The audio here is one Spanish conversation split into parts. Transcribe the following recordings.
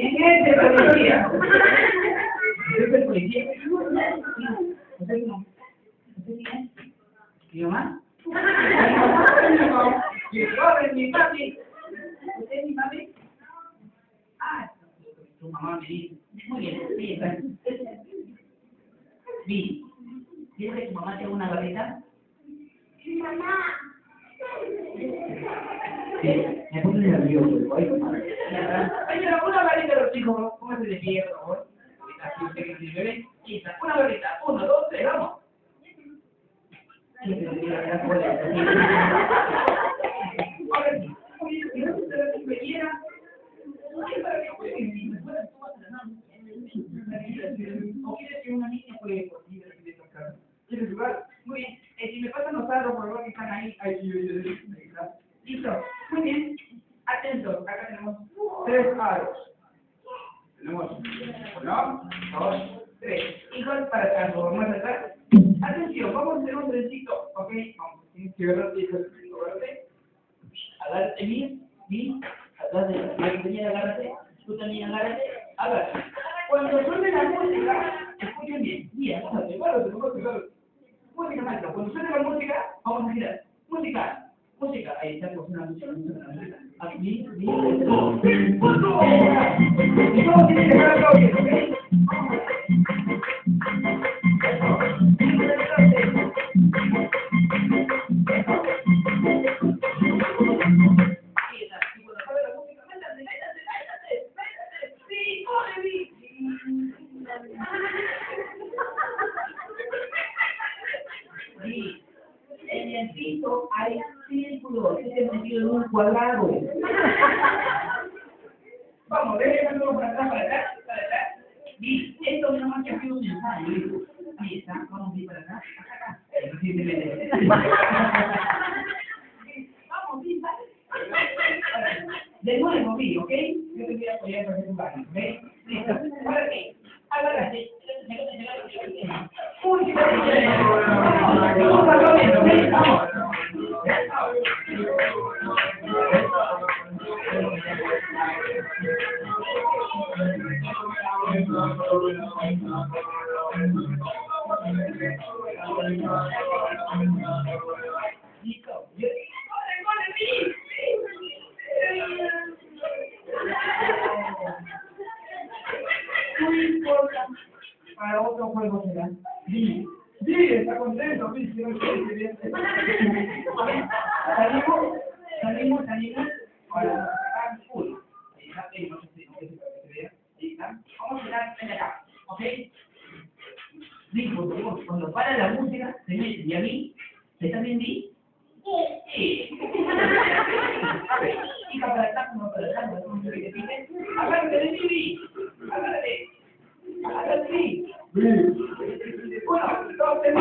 ¿Quién es el policía? ¿Es el policía? ¿Usted no? ¿Usted quién es? ¿Mi mamá? ¿Mi padre, mi papi? ¿Usted es mi papi? Ah, tu mamá me dice. Muy bien, sí, está bien. Vi, ¿quieres que tu mamá te haga una barrita? Mamá. Sí, me puse nervioso. Ay, una barrita a los chicos, póngase de pie, por favor. Así usted que tiene bebé. Quita, una barrita, 1, 2, 3, vamos. Ahora sí, muy bien, si no se lo que quiera. ¿O quieres que una niña juegue contigo y de tocar? ¿Quieres jugar? Muy bien. Si me pasan los aros, por favor, que están ahí. Ahí está. Listo. Muy bien. Atentos. Acá tenemos 3 aros. Tenemos 1, 2, 3. Hijos para atrás. Vamos a atrás. Atención, vamos a hacer un trencito. ¿Ok? Vamos. Tienes que verlo. Agárrate. Agárrate bien. Bien. Agárrate. Tú también agárrate. Agárrate. Cuando suene la música, escuchen bien. Bien, agárrate. Música, maestro. Cuando suene la música, vamos a girar. Música. Ahí está, pues una música. Aquí, bien. Y todos tienen que dejar el bloque, ¿ok? En el piso hay círculos, se han metido en un cuadrado. Vamos, déjenme para atrás. Bien, esto no más que ha sido un ensayo, hijo. Ahí está, vamos a ir para acá. Vamos, bien, vale. De nuevo, vi, ¿ok? Yo te voy a apoyar para hacer un baño, ¿ok? Listo. Ahora sí, agárrate. Uy, vamos. Listo. No importa. Para otro juego será. Sí, está contento, sí, sí, bien. Salimos. Ahora, full. Ahí está, no sé si no se vea. Ahí está. Vamos a girar de acá, ¿ok? Listo, cuando para la música, se mete. ¿Y a mí? ¿Está bien, Vi? Sí. Hija para atrás, no para atrás, no se repite. Agárrate de mí, Vi. Agárrate, sí. Bueno, 2, 3,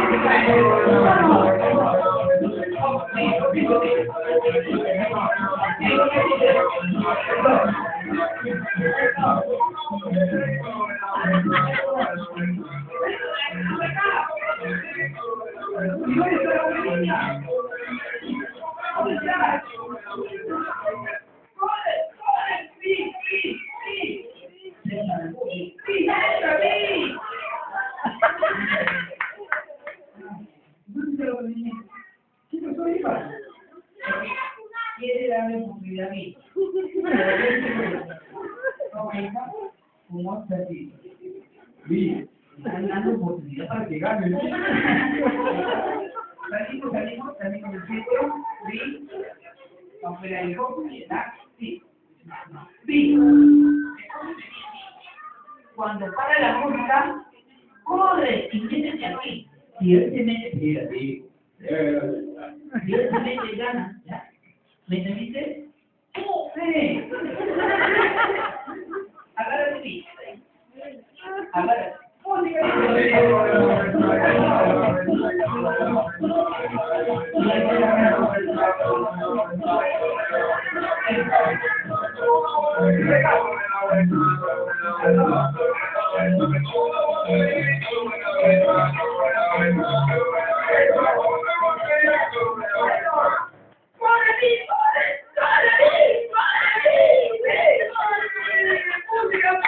quiere darle oportunidad a mí. ¿Cómo está así? Bien, están dando oportunidad para que gane. Salimos del círculo. Bien. Vamos a ver ahí, ¿verdad? Sí. Cuando para la música, corre y métete aquí. Si él se mete, espérate. Si él se mete, gana. ¿Ya? ¿Me entendiste? Sí. Agárrate, sí. Agárrate. Música. Música.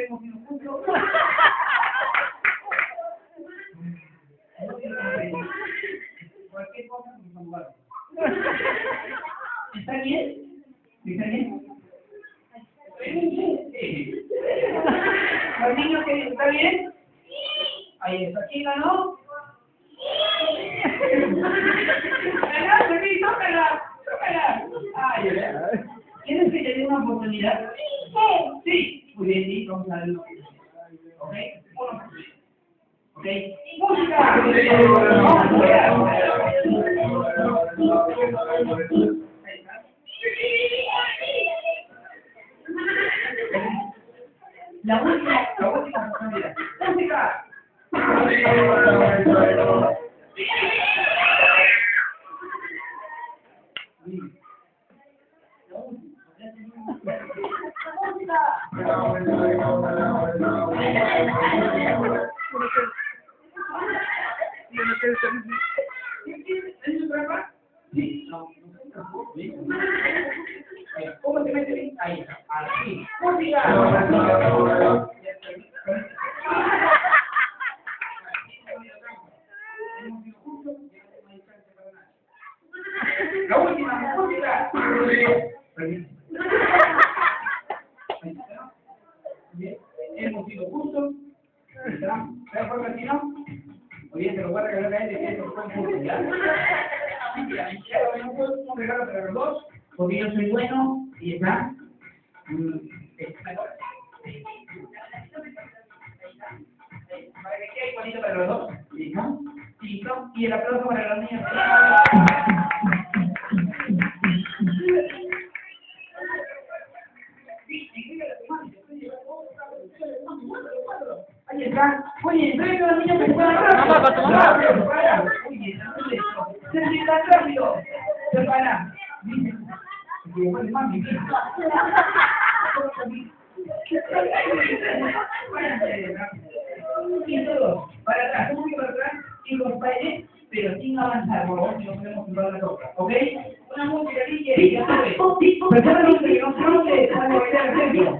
hemos ido juntos. Cualquier cosa nos saludamos. ¿Está bien? ¿Está bien? Sí. ¿Los niños que está bien? Ahí está. ¿Quién ganó? ¡Ganaste, sí! ¡Tócala! ¡Tócala! ¡Ay, ¿Quieres que te dé una oportunidad? Sí. Muy bien, sí, vamos a verlo. ¿Ok? ¿Ok? ¡Música! La última oportunidad. ¡Música! ¿Es su trampa? Sí. ¿Cómo se mete? Ahí está. Así. ¡Música! La última música. Bien, hemos sido justos. ¿Sabes por qué no? Muy bien, te lo voy a regalar a él, que es un justo, ¿ya? Un regalo para los dos, porque yo soy bueno y está. Para que quede bonito para los dos. ¿Listo? ¿Listo? Y el aplauso para los niños. Ahí está. Oye, entonces los niños que están rápido. Oye, se tan rápido. Se para. Y todos, para atrás, un poquito para atrás, y los bailes, pero sin avanzar, por favor, si no podemos jugar la toca, ¿ok? Una música aquí que ya sabes. Personas que no conoce, van a bailar el centro.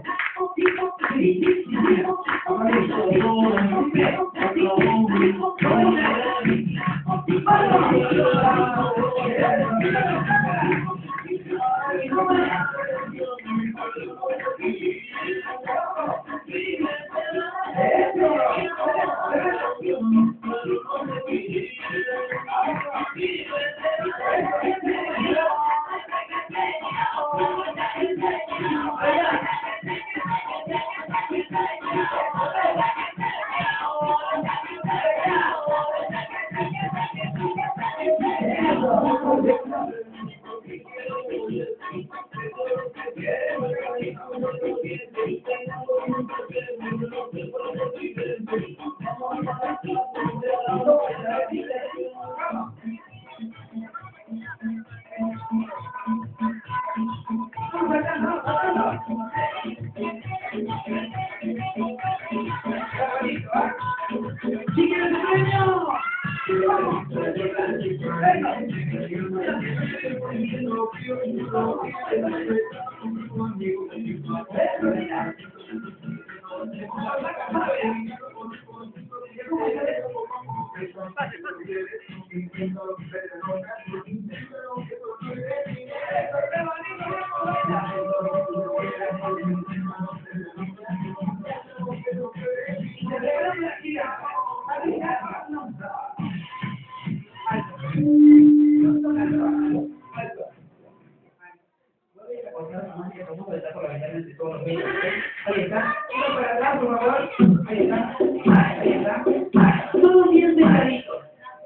Ahí está. Uno para atrás, por favor. Ahí está. Ahí está. Todos bien sentaditos.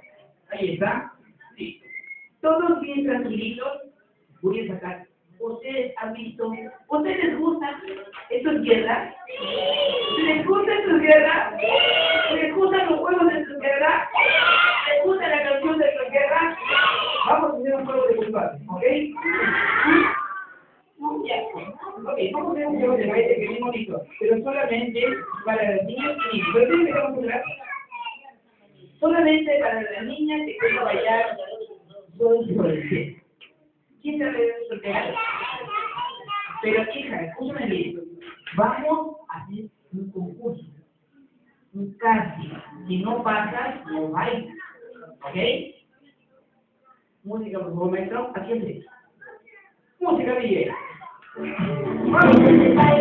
Ahí está. Sí. Todos bien tranquilitos. Voy a sacar. ¿Ustedes han visto? ¿Ustedes les gusta estos guerras? ¿Les gusta estos guerras? ¿Les gustan los juegos de estos guerras? ¿Les gusta la canción de estos guerras? Vamos a hacer un juego de culpables, ¿ok? Ya. Ok, vamos a hacer un juego de baile que bien bonito, pero solamente para las niñas y niños. ¿Pero qué vamos a hacer? Solamente para las niñas que quieren bailar todo por el cielo. ¿Quién sabe de soltera? Pero hija, escúchame bien. Vamos a hacer un concurso, un casting. Si no pasas, no bailas. ¿Ok? Música, por favor, maestro. Atiende. Música, DJ. ¡Vamos! Qué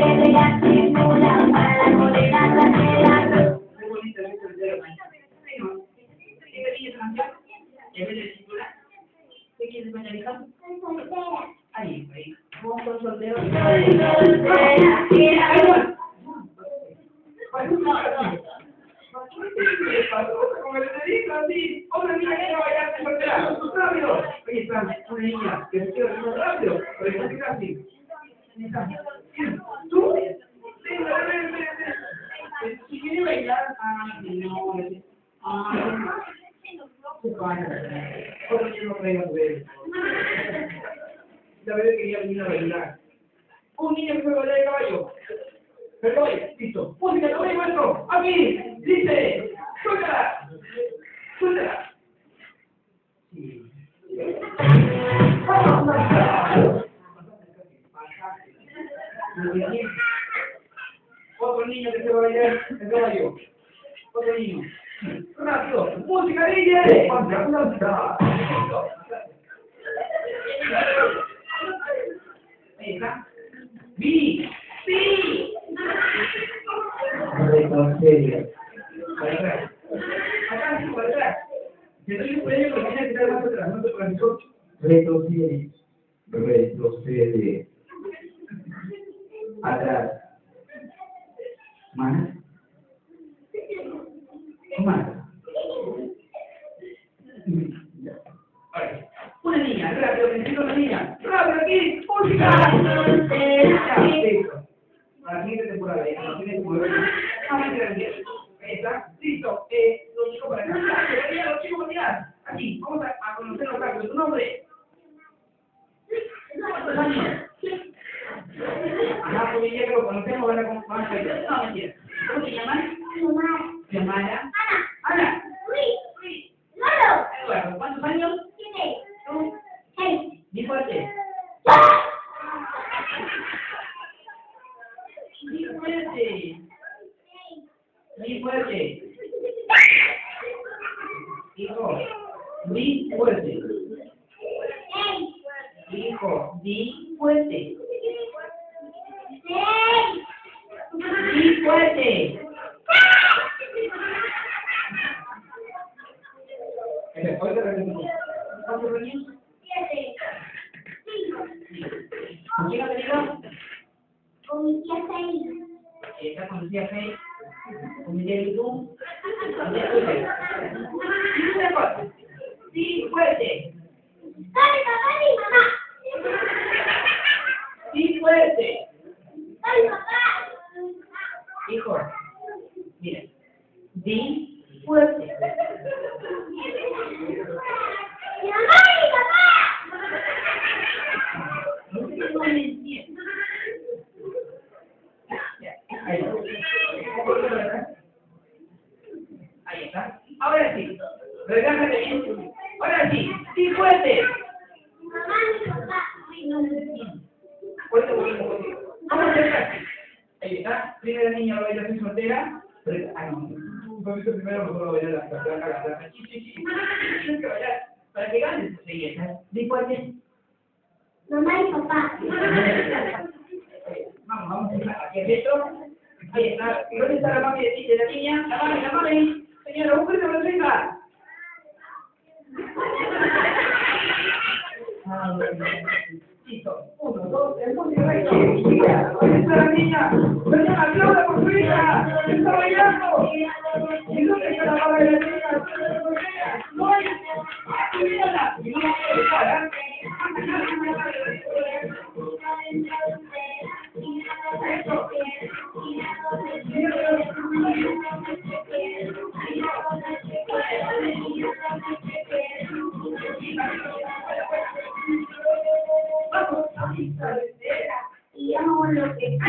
bonito el video, maestro. ¿Qué dice esa canción? ¿Qué vez de titular? ¿Qué quieres bailar, hija? Ahí, ahí. ¿Cómo son solteros? Ahí va. Como les digo, así, hombre, mira que no vayas a soltera, rápido. Oye, está una niña que se quiere más rápido, pero no queda así. ¿Tú? Sí, si quiere bailar, se vaya. Otro que no traiga a ver. La bebé quería venir a bailar. Un niño que fue a bailar de caballo. Pero oye, listo. Música, lo voy, maestro. Aquí, dice. Suéltala. Suéltala. Sí. Otro niño que se va a bailar el caballo. Otro niño. Rápido. Música, DJ. Ahí está. ¡Vi! ¡Sí! Retrocede. Para atrás. Acá, sí, para atrás. Te doy un premio porque tienes que estar más atrás, no te profesor. Retrocede. Retrocede. Atrás. Más. Más. Ahora, una niña, rápido, necesito una niña. ¡Rápido aquí! ¡Música! Listo. Para la siguiente temporada, ya, la siguiente temporada. Ahí está, listo. Los chicos para acá. Los chicos para allá. Aquí, vamos a conocerlos rápido. ¿Tu nombre? ¿Cuántos años? Ajá, porque ya que lo conocemos, van a ver. No, mentira. ¿Cómo te llamas? Xiomara. Ana. Eduardo, ¿cuántos años? Di fuerte. Di fuerte. Di fuerte. Hijo, di fuerte. Hijo, di fuerte. Di fuerte. Ahorita regresamos. ¿Cuántos años? ¿Con quién ha venido? Está con Lucía Fey. Con mi tía YouTube. Sí, fuerte. Sí, fuerte. Hijo, mira. Di fuerte. No sé qué no me entiendo. Ahí está. Ahora sí. Relájate bien. Ahora sí. Sí, fuerte. Fuerte, fuerte. Vamos a hacer. Ahí está. Primera niña va a bailar sin soltera. Ah, no. Primero mejor va a bailar la placa. Sí. Tienes que bailar. Para que ganes. Ahí está. Sí, fuerte. Mamá y papá. Vamos a empezar. Aquí adentro. Ahí está. ¿Dónde está la mami de la niña? La mami. Señora, búsquese la venga. Listo. 1, 2, 3, música. ¿Dónde está la niña? Señora, aplauda por su hija. Está bailando. ¿Y dónde está la mami de la niña? No hay. Mírala. Y no la puedo dejar, Y amo lo que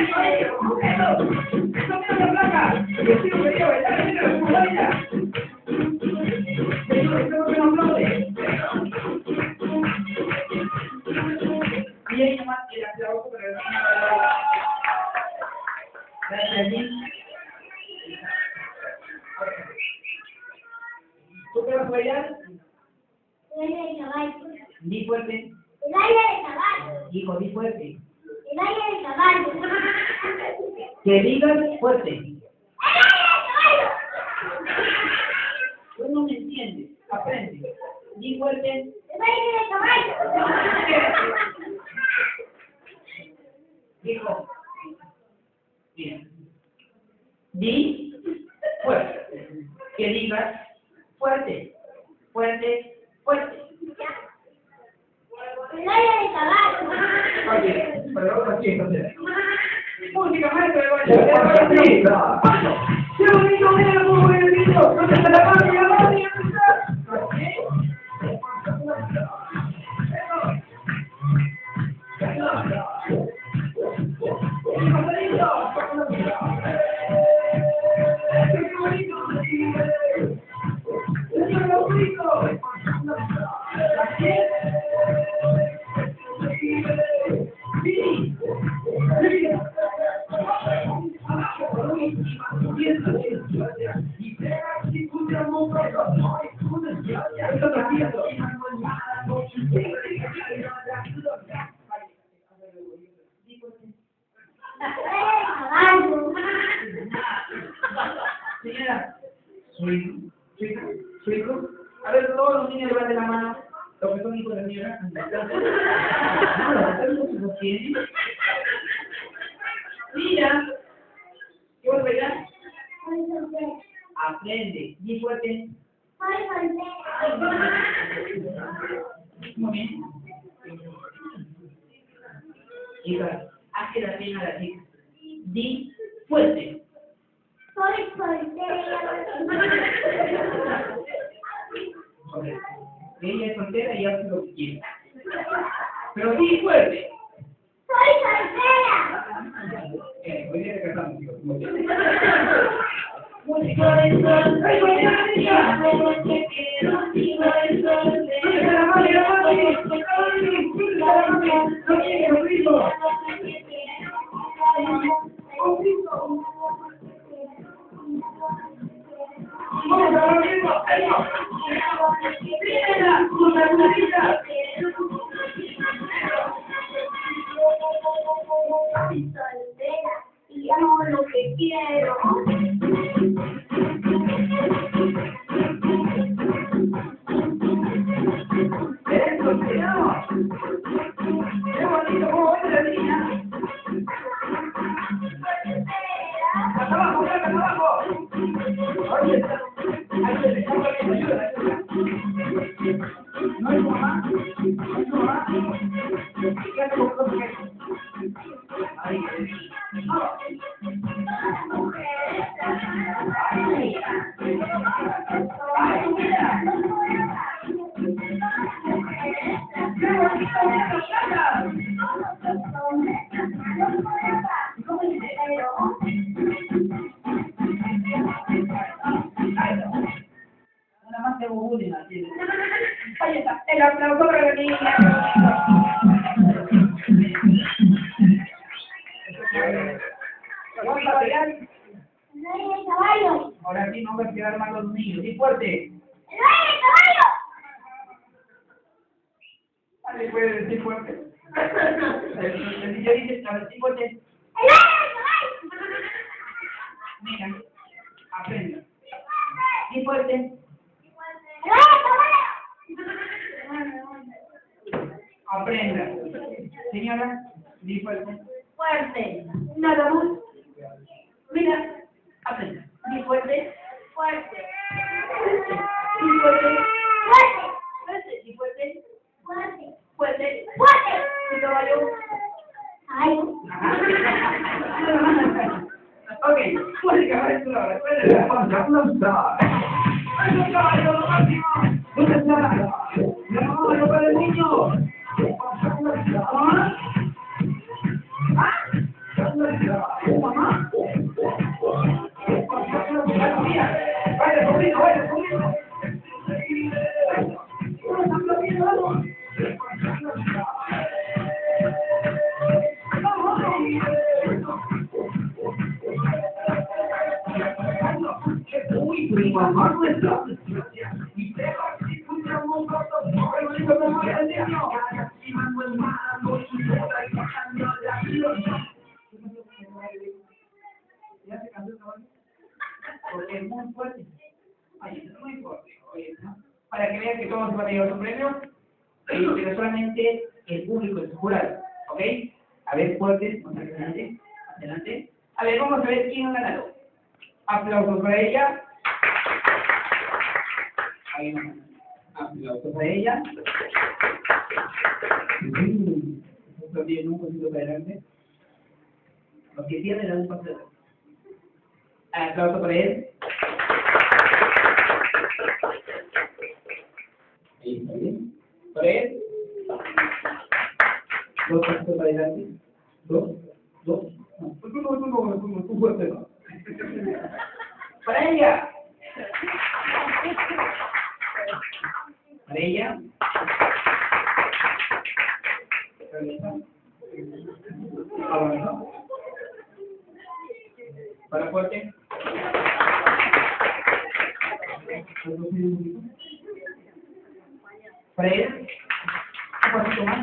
y ahí nomás el aplauso para la gracias. caballo. Di fuerte. El aire del caballo. Hijo, di fuerte. El aire del caballo. Que digas fuerte. El aire del caballo. Tú no me entiendes. Aprende. Di fuerte. El aire del caballo. Hijo. Bien. Di fuerte. Que digas fuerte. Fuerte. Fuerte. El aire del caballo. Oye, pero ahora sí, entonces. Música, maestro de baile. ¡Qué bonito, mira cómo voy el niño! ¡No te la mano, la mano! Señora, su hijo. A ver, todos los niños levanten la mano. Los que son hijos de señora. No tienen. Mira. ¿Qué vas a bailar? Soy soltera. Aprende. Di fuerte. Soy soltera. Muy bien. Hija, hazte la pena a la chica. Di fuerte. Soy soltera. Correcto. Ella es soltera y hace lo que quiere. Pero di fuerte. Soy soltera. Hoy día te casamos, chicos. Soy soltera y amo lo que quiero. ¡Eres soltero! ¡Qué bonito! ¿Cómo baila la niña? ¡Hasta abajo, hasta abajo! Oye, ahí le echamos la ayuda. ¿No es tu mamá? ¿No es tu mamá? ¿Qué hace con todo eso? Ay, qué lindo. Nada más tengo bullying aquí. Ahí está, el aplauso para la niña. Vamos a bailar. El aire del caballo. Ahora sí no va a quedar mal los niños. ¡Sí, fuerte! El aire del caballo. ¿Alguien puede decir fuerte? El niño dice, a ver, sí, fuerte. El aire del caballo. Mira, aprenda. Sí, fuerte. El aire del caballo. Aprenda. Señora, sí, fuerte. Fuerte. Nada más. Mira, aprenda. Sí, fuerte. Fuerte. Sí, fuerte. Fuerte. Fuerte, sí, fuerte. Fuerte. Fuerte. Fuerte. Sí, caballo. Ay. Ok, música, va a tu hora. ¡Ay, un caballo, lo máximo! ¿Dónde está? ¡No, no para el niño! ¿Ah? ¿Ah? ¿Mamá? ¡Vaya conmigo, vaya conmigo! Uy, mi mamá no está. Y te vas a escuchar un poco. ¿Ya se cansó el caballo? Porque es muy fuerte. Ay, es muy fuerte. Oye, ¿no? Para que vean que todos van a llevar su premio, pero solamente el público, el jurado. ¿Ok? A ver, fuertes, vamos adelante. Adelante. A ver, vamos a ver quién ha ganado. Aplausos para ella. Ahí no. Aplausos para ella. También un poquito para adelante. Los que pierden dan un paso de atrás. Aplauso para él. Ahí está bien. Para él. Dos pasitos para adelante. Dos. No. Tú fuerte, no. Para ella. Para ella. Para fuerte. Para él. Un poquito más.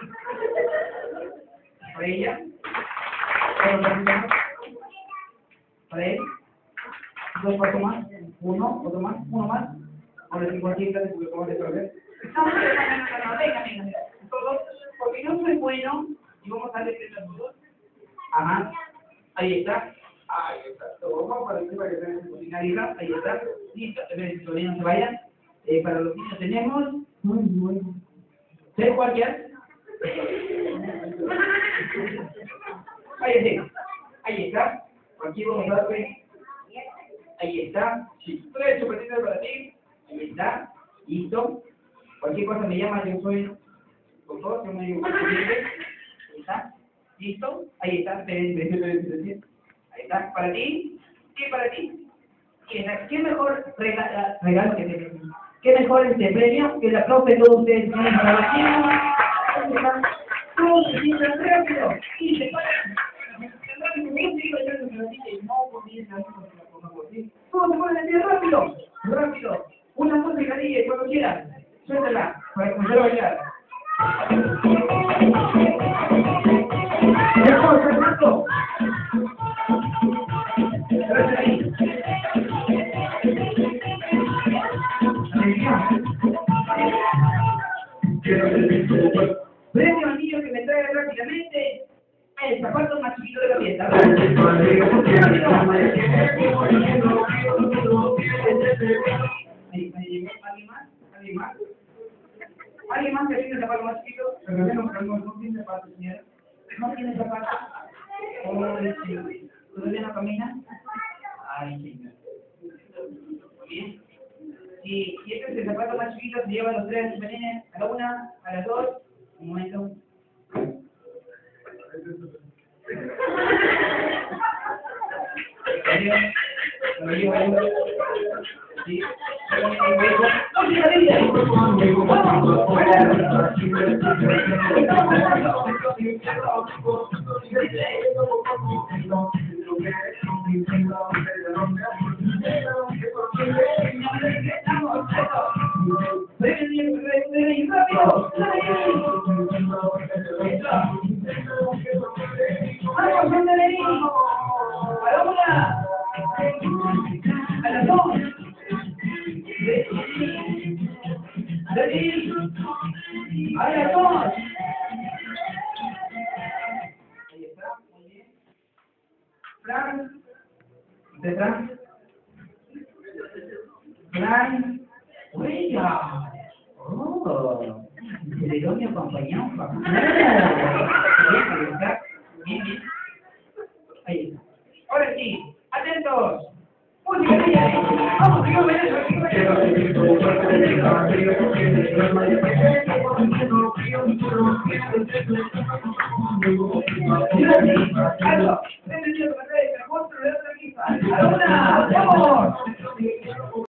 Para ella. Otro poquito más. Para él. Dos pasos más. Otro más. Uno más. Ahora sí, cualquier clase porque acabas de perder. No, venga. Todos, porque yo soy bueno y vamos a darle premio a todos. Ajá. Ahí está. Vamos para que vean su finalidad. Ahí está. Listo. Si todavía no se vayan. Para los niños tenemos. Muy bueno. ¿Sé cualquier? Ahí está. Aquí vamos a darle. Ahí está. Sí. 3 chupetitas para ti. Ahí está. Listo. Cualquier cosa me llama, yo soy doctor, yo me digo. Ahí está. Listo. Ahí está. Ahí está. Para ti. Sí, para ti. ¿Qué mejor regalo que tenemos? ¿Qué mejor premio que el aplauso de todos ustedes tienen para los niños? Todos se sientan rápido. Y se paran. ¿Cómo se puede decir rápido? Una música DJ cuando quieran. Suéltala para comenzar a bailar. Perfecto. Gracias ahí. Premio al niño que me trae rápidamente el zapato más chiquito de la fiesta. ¿Alguien más que tiene el zapato más chiquito? Pero no tiene zapato, señora. ¿No tiene zapato? ¿Todavía no camina? Ay, señor. Bien. Si este es el zapato más chiquito, se lleva los 3 venenen a la 1, a las 2. Un momento. Lo llevo ahí. Sí. ¿De dónde acompañamos? Bien. Ahí está. Ahora sí, atentos. Música de vamos, ¡vamos!